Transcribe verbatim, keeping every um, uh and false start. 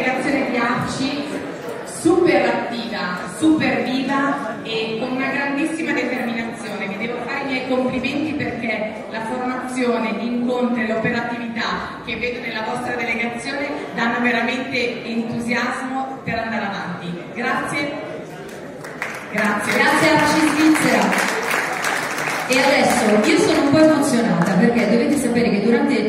delegazione di A C I super attiva, super viva e con una grandissima determinazione. Vi devo fare i miei complimenti perché la formazione, gli incontri, l'operatività che vedo nella vostra delegazione danno veramente entusiasmo per andare avanti. Grazie. Grazie. Grazie a A C I Svizzera. E adesso io sono un po' emozionata perché dovete sapere che durante